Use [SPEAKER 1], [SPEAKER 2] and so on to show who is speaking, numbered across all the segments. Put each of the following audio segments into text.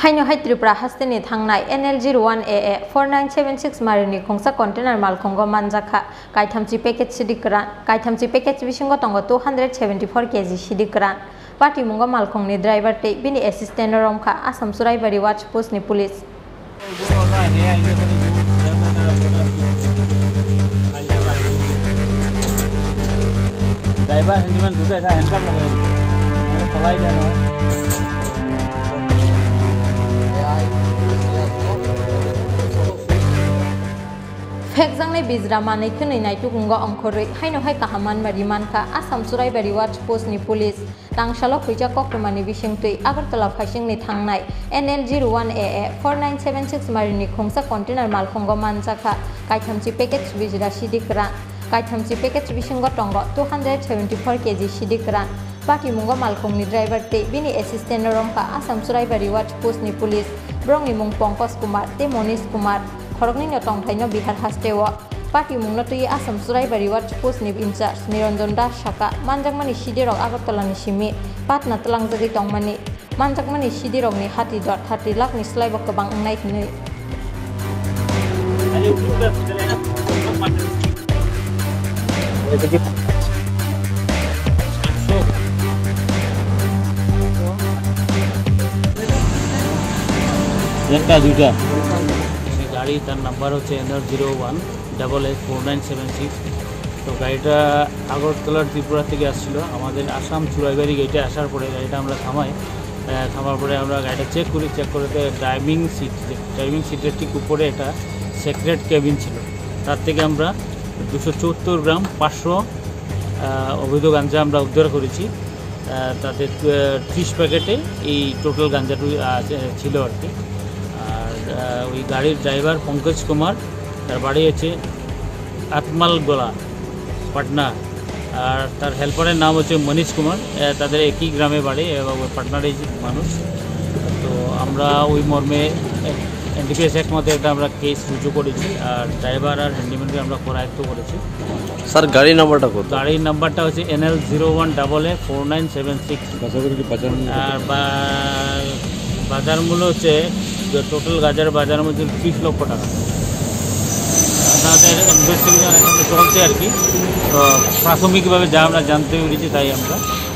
[SPEAKER 1] Haino hai Tripura hasteni thangnai NL01AA 4976 marini khongsa container mal khongo manjaka kaithamchi package sidikran kaithamchi package bisingo tongo 274 kg sidikran party mungo mal khongni driver te bini assistant romkha Assam Suraibari watch post ni police
[SPEAKER 2] driver handyman duta ऐसा handcuff लगा है पलाई जाना है
[SPEAKER 1] Fekjang nei bijra manai khunui nai tukungo ongkhorui haino hai kahaman bari manka Assam Suraibari watch post ni police tangsalo khuija koktomani bisingtui Agartala phaising ni thangnai NL01AA 4976 marini khongsa container mal khongo manjaka kaithamchi package bijra sidikran kaithamchi package bisingo tongo 274 kg sidikran party mungo mal khongni driver te bini assistant romka Assam Suraibari watch post ni police brongni mung Pankaj Kumar te Monish Kumar Khorokni nyotong thaino Bihar hastewo party mungno tui Assam Suraibari watch post ni incharge Niranjan Das Saka manjakmani sidirok Agartala ni simi patna talangjagi tongmani manjakmani sidirok ni hati dot 30 lakh ni slaibo kebang ngai hinui
[SPEAKER 2] गाड़ी तार number होच्छे NL01AA4976 तो गाड़ीटा आगरतला त्रिपुरा থেকে আসছিল আমাদের আসাম চুরাইবাড়ি গেটে আসার পরে গাড়িটা আমরা থামার পরে আমরা গাড়িটা চেক করতে ড্রাইভিং সিটের ঠিক উপরে এটা সিক্রেট কেবিন ছিল তার থেকে আমরা 274 গ্রাম 500 অবৈধ গাঁজা আমরা উদ্ধার করেছি তাতে 30 প্যাকেটে এই টোটাল গাঁজাটা ছিল আর কি ওই গাড়ির ড্রাইভার পঙ্কজ কুমার তার বাড়ি আছে আতমাল গোলা পাটনা আর তার হেল্পারের নাম হচ্ছে মনীষ কুমার তাদের একই গ্রামে বাড়ি এবং পাটনারই মানুষ তো আমরা ওই মর্মে এনডিপিএস অ্যাক্ট মধ্যে একটা আমরা কেস রুজু করেছি আর ড্রাইভার আর হ্যান্ডিম্যানকে আমরা করায়ত্ত করেছি
[SPEAKER 3] স্যার গাড়ির নাম্বারটা কত
[SPEAKER 2] গাড়ির নাম্বারটা হচ্ছে NL01AA4976 আর বাজার মূল্য হচ্ছে টোটাল গাজার বাজার মধ্যে 30 লক্ষ টাকা আপনাদের ইনভেস্টিগেশন এখন চলছে আর কি তো প্রাথমিকভাবে যা আমরা জানতে পেরেছি তাই আমরা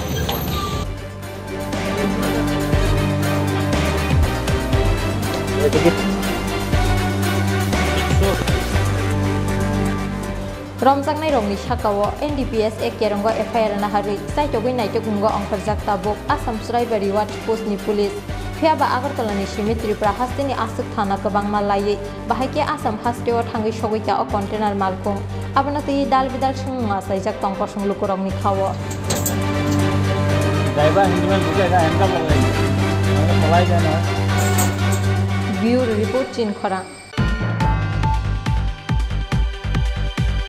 [SPEAKER 1] Romjak nai rongni sakao NDPS ekerongo FIR na harui saitogui naitokungo ongkharjak tabuk Assam Suraibari watch post ni police Phiaba Agartala ni simi Tripura hasteni asuk thana kebang malai bahai Assam hasteo thangi sogoika o container malkung abona tei dal bidal sungma saijak tongkosung lukurongni khawo
[SPEAKER 2] driver handyman duta ऐसा handcuff लगा है पलाई जाना है
[SPEAKER 1] Bureau report Chin Khora